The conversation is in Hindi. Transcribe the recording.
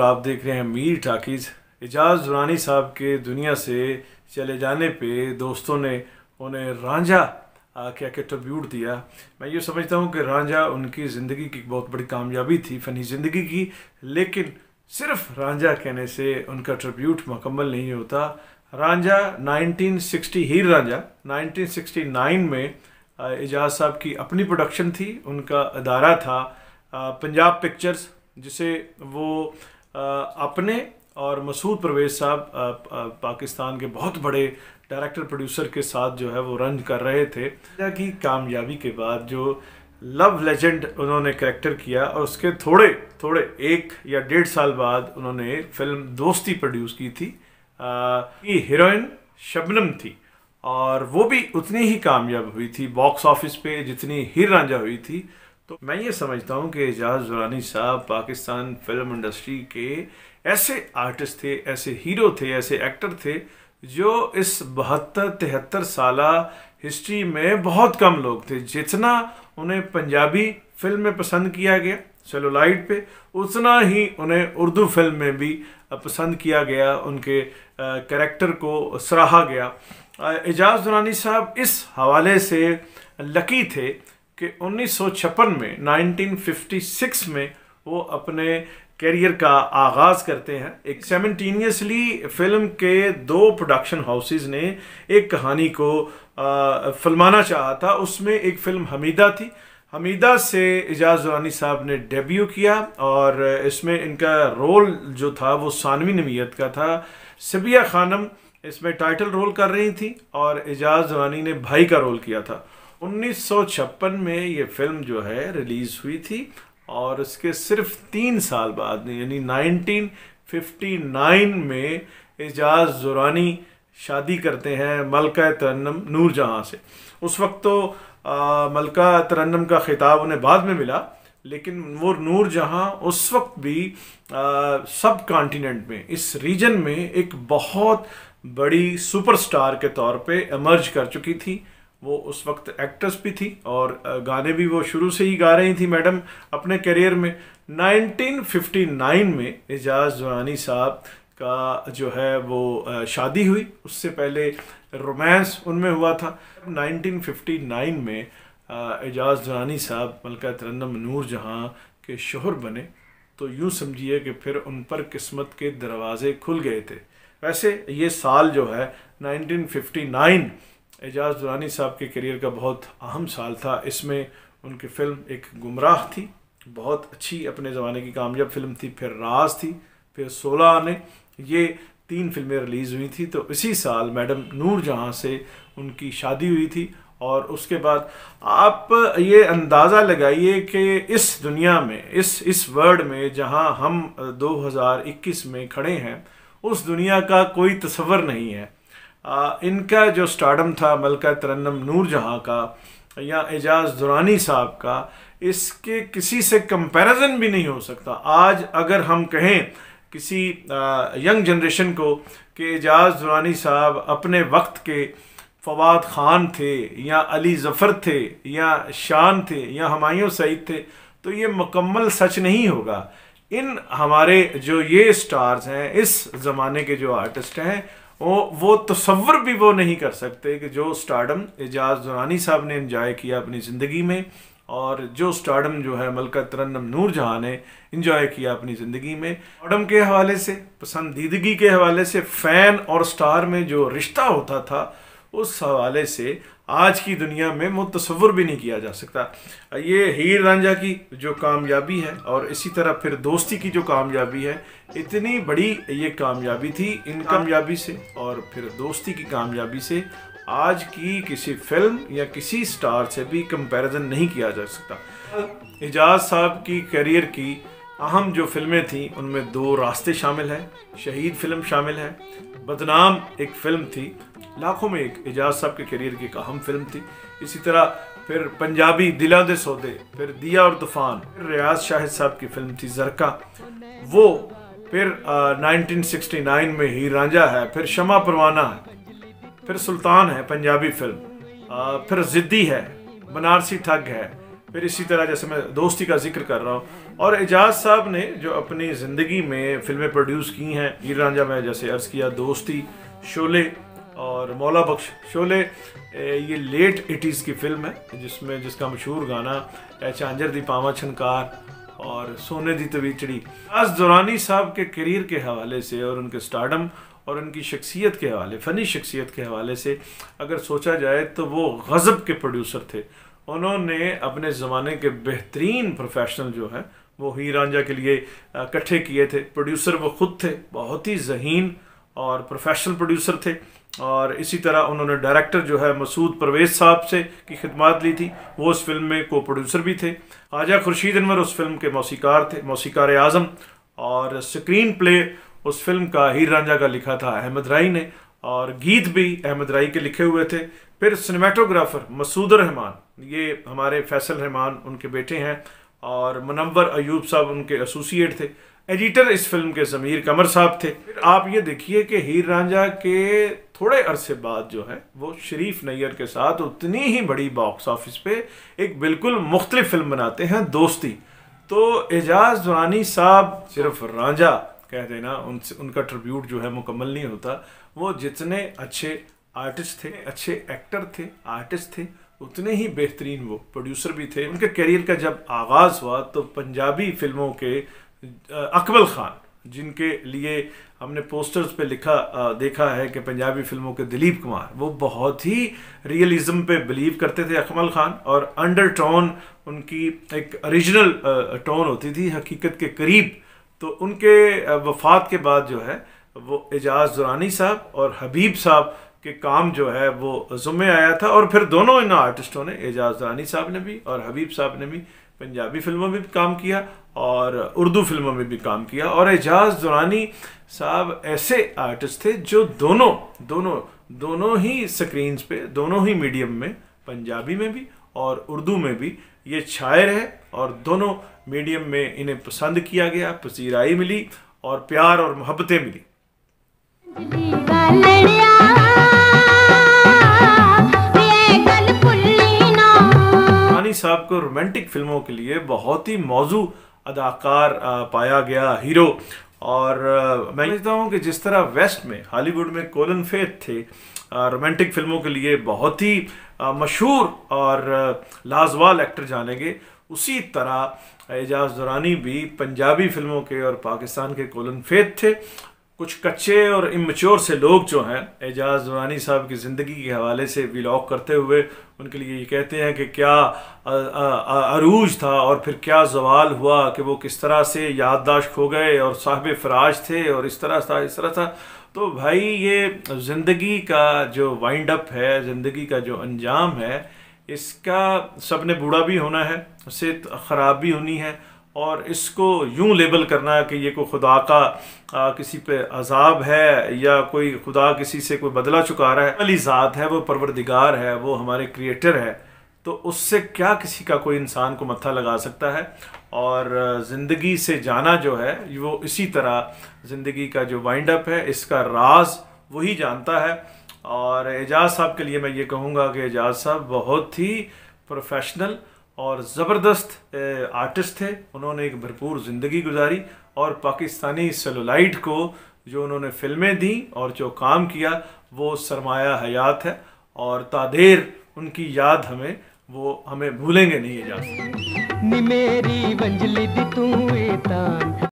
आप देख रहे हैं मीर टाकीज़। एजाज दुरानी साहब के दुनिया से चले जाने पे दोस्तों ने उन्हें रांझा क्या क्या ट्रिब्यूट दिया। मैं ये समझता हूँ कि रांझा उनकी ज़िंदगी की बहुत बड़ी कामयाबी थी, फ़नी ज़िंदगी की, लेकिन सिर्फ रांझा कहने से उनका ट्रिब्यूट मुकम्मल नहीं होता। रांझा 1960 हीर रांझा 1969 में एजाज साहब की अपनी प्रोडक्शन थी। उनका अदारा था पंजाब पिक्चर्स, जिसे वो अपने और मसूद परवेज़ साहब पाकिस्तान के बहुत बड़े डायरेक्टर प्रोड्यूसर के साथ जो है वो रन कर रहे थे। की कामयाबी के बाद जो लव लेजेंड उन्होंने कैरेक्टर किया और उसके थोड़े 1 या 1.5 साल बाद उन्होंने फिल्म दोस्ती प्रोड्यूस की थी। ये हीरोइन शबनम थी और वो भी उतनी ही कामयाब हुई थी बॉक्स ऑफिस पे जितनी हीर रांझा हुई थी। तो मैं ये समझता हूँ कि एजाज दुरानी साहब पाकिस्तान फिल्म इंडस्ट्री के ऐसे आर्टिस्ट थे, ऐसे हीरो थे, ऐसे एक्टर थे जो इस 72-73 साला हिस्ट्री में बहुत कम लोग थे। जितना उन्हें पंजाबी फिल्म में पसंद किया गया सेलुलाइड पे, उतना ही उन्हें उर्दू फिल्म में भी पसंद किया गया, उनके कैरेक्टर को सराहा गया। एजाज दुरानी साहब इस हवाले से लकी थे कि 1956 में 1956 में वो अपने कैरियर का आगाज़ करते हैं। एक साइमल्टेनियसली फिल्म के 2 प्रोडक्शन हाउसेस ने एक कहानी को फिल्माना चाहा था। उसमें एक फिल्म हमीदा थी। हमीदा से एजाज दुरानी साहब ने डेब्यू किया और इसमें इनका रोल जो था वो सानवी नवीयत का था। सबिया खानम इसमें टाइटल रोल कर रही थी और एजाज दुरानी ने भाई का रोल किया था। 1956 में ये फिल्म जो है रिलीज़ हुई थी और उसके सिर्फ 3 साल बाद यानी 1959 में एजाज दुरानी शादी करते हैं मलका तरन्नुम नूरजहां से। उस वक्त तो मलका तरन्नुम का खिताब उन्हें बाद में मिला, लेकिन वो नूरजहां उस वक्त भी सब कॉन्टिनेंट में, इस रीजन में एक बहुत बड़ी सुपरस्टार के तौर पे इमर्ज कर चुकी थी। वो उस वक्त एक्ट्रेस भी थी और गाने भी वो शुरू से ही गा रही थी मैडम अपने करियर में। 1959 में एजाज दुरानी साहब का जो है वो शादी हुई। उससे पहले रोमांस उनमें हुआ था। 1959 में एजाज दुरानी साहब मलका तरन्नुम नूरजहां के शोहर बने, तो यूँ समझिए कि फिर उन पर किस्मत के दरवाजे खुल गए थे। वैसे ये साल जो है 1959 एजाज दुरानी साहब के करियर का बहुत अहम साल था। इसमें उनकी फ़िल्म एक गुमराह थी, बहुत अच्छी अपने ज़माने की कामयाब फिल्म थी। फिर राज थी, फिर 16 आने, ये 3 फिल्में रिलीज़ हुई थी। तो इसी साल मैडम नूरजहां से उनकी शादी हुई थी और उसके बाद आप ये अंदाज़ा लगाइए कि इस दुनिया में, इस वर्ल्ड में जहां हम 2021 में खड़े हैं, उस दुनिया का कोई तस्वर नहीं है। इनका जो स्टारडम था मलका तरन्नुम नूरजहां का या एजाज दुरानी साहब का, इसके किसी से कंपैरिजन भी नहीं हो सकता। आज अगर हम कहें किसी यंग जनरेशन को कि एजाज दुरानी साहब अपने वक्त के फवाद खान थे या अली ज़फ़र थे या शान थे या हुमायूं सईद थे, तो ये मुकम्मल सच नहीं होगा। इन हमारे जो ये स्टार्स हैं, इस ज़माने के जो आर्टिस्ट हैं, वो तसव्वुर भी वो नहीं कर सकते कि जो स्टारडम एजाज दुरानी साहब ने एंजॉय किया अपनी ज़िंदगी में और जो स्टारडम जो है मलका तरन्नुम नूरजहां ने एंजॉय किया अपनी ज़िंदगी में। स्टारडम के हवाले से, पसंदीदगी के हवाले से, फ़ैन और स्टार में जो रिश्ता होता था, उस हवाले से आज की दुनिया में वो तसव्वुर भी नहीं किया जा सकता। ये हीर रांझा की जो कामयाबी है और इसी तरह फिर दोस्ती की जो कामयाबी है, इतनी बड़ी ये कामयाबी थी इन कामयाबी से और फिर दोस्ती की कामयाबी से आज की किसी फिल्म या किसी स्टार से भी कंपैरिजन नहीं किया जा सकता। एजाज साहब की करियर की अहम जो फिल्में थीं उनमें 2 रास्ते शामिल हैं, शहीद फिल्म शामिल है, बदनाम एक फिल्म थी, लाखों में एक एजाज साहब के करियर की एक अहम फिल्म थी। इसी तरह फिर पंजाबी दिलां दे सौदे, फिर दिया और तूफान, फिर रियाज शाहिद साहब की फिल्म थी ज़रका, वो फिर 1969 में हीर रांझा है, फिर शमा परवाना है, फिर सुल्तान है पंजाबी फिल्म, फिर ज़िद्दी है, बनारसी ठग है, फिर इसी तरह जैसे मैं दोस्ती का जिक्र कर रहा हूँ, और एजाज साहब ने जो अपनी ज़िंदगी में फिल्में प्रोड्यूस की हैं, हीर रांझा में जैसे अर्ज़ किया, दोस्ती, शोले और मौला बख्श। शोले ये लेट 80s की फिल्म है जिसका मशहूर गाना ए झांझर दी पावा छनकार और सोने दी तवीचड़ी। एजाज दुरानी साहब के करियर के हवाले से और उनके स्टारडम और उनकी शख्सियत के हवाले, फ़नी शख्सियत के हवाले से अगर सोचा जाए तो वो गज़ब के प्रोड्यूसर थे। उन्होंने अपने ज़माने के बेहतरीन प्रोफेशनल जो है वो हीर रांझा के लिए इकट्ठे किए थे। प्रोड्यूसर वो खुद थे, बहुत ही ज़हीन और प्रोफेशनल प्रोड्यूसर थे। और इसी तरह उन्होंने डायरेक्टर जो है मसूद परवेज़ साहब से की खिदमत ली थी, वो उस फिल्म में को प्रोड्यूसर भी थे। ख्वाजा खुर्शीद अनवर उस फिल्म के मौसीकार थे, मौसीकार आज़म। और स्क्रीन प्ले उस फिल्म का हीर रांझा का लिखा था अहमद राई ने, और गीत भी अहमद राई के लिखे हुए थे। फिर सिनेमाटोग्राफर मसूद रहमान, ये हमारे फैसल रहमान उनके बेटे हैं, और मुनव्वर अयूब साहब उनके एसोसिएट थे। एडिटर इस फिल्म के ज़मीर कमर साहब थे। फिर आप ये देखिए कि हीर रांझा के थोड़े अरसे बाद जो है वो शरीफ नैयर के साथ उतनी ही बड़ी बॉक्स ऑफिस पे एक बिल्कुल मुख्तलिफ फिल्म बनाते हैं, दोस्ती। तो एजाज दुरानी साहब सिर्फ रांझा कह देना उनका ट्रिब्यूट जो है मुकम्मल नहीं होता। वो जितने अच्छे आर्टिस्ट थे, अच्छे एक्टर थे, आर्टिस्ट थे, उतने ही बेहतरीन वो प्रोड्यूसर भी थे। उनके करियर का जब आगाज़ हुआ तो पंजाबी फिल्मों के अकबल खान, जिनके लिए हमने पोस्टर्स पे देखा है कि पंजाबी फिल्मों के दिलीप कुमार, वो बहुत ही रियलिज्म पे बिलीव करते थे अकबल खान। और अंडर टोन उनकी एक ओरिजिनल टोन होती थी, हकीकत के करीब। तो उनके वफ़ात के बाद जो है वो एजाज दुरानी साहब और हबीब साहब के काम जो है वो ज़ुम्मे आया था। और फिर दोनों इन आर्टिस्टों ने, एजाज दुरानी साहब ने भी और हबीब साहब ने भी पंजाबी फिल्मों में भी काम किया और उर्दू फिल्मों में भी काम किया। और एजाज दुरानी साहब ऐसे आर्टिस्ट थे जो दोनों ही स्क्रीन्स पे, दोनों ही मीडियम में, पंजाबी में भी और उर्दू में भी ये छाए रहे। और दोनों मीडियम में इन्हें पसंद किया गया, पसीराई मिली और प्यार और मोहब्बतें मिली। दुरानी साहब को रोमांटिक फिल्मों के लिए बहुत ही मौजू अदाकार पाया गया, हीरो। और मैं समझता हूँ कि जिस तरह वेस्ट में, हॉलीवुड में कोलिन फेथ थे रोमांटिक फिल्मों के लिए बहुत ही मशहूर और लाजवाब एक्टर जाने गए, उसी तरह एजाज दुरानी भी पंजाबी फिल्मों के और पाकिस्तान के कोलिन फेथ थे। कुछ कच्चे और इमेच्योर से लोग जो हैं एजाज दुरानी साहब की ज़िंदगी के हवाले से व्लॉग करते हुए उनके लिए ये कहते हैं कि क्या अरूज था और फिर क्या ज़वाल हुआ, कि वो किस तरह से याददाश्त खो गए और साहिब फराज थे और इस तरह था, इस तरह था। तो भाई ये ज़िंदगी का जो वाइंड अप है, ज़िंदगी का जो अंजाम है, इसका सब ने बूढ़ा भी होना है, सेहत ख़राब भी होनी है। और इसको यूं लेबल करना है कि ये कोई खुदा का किसी पे अजाब है या कोई खुदा किसी से कोई बदला चुका रहा है, अली ज़ात है, वो परवरदिगार है, वो हमारे क्रिएटर है। तो उससे क्या किसी का कोई इंसान को मत्था लगा सकता है। और ज़िंदगी से जाना जो है वो इसी तरह ज़िंदगी का जो वाइंड अप है, इसका राज वही जानता है। और एजाज साहब के लिए मैं ये कहूँगा कि एजाज साहब बहुत ही प्रोफेशनल और ज़बरदस्त आर्टिस्ट थे। उन्होंने एक भरपूर ज़िंदगी गुजारी और पाकिस्तानी सेलुलाइट को जो उन्होंने फिल्में दी और जो काम किया वो सरमाया हयात है। और तादेर उनकी याद हमें भूलेंगे नहीं एजाज।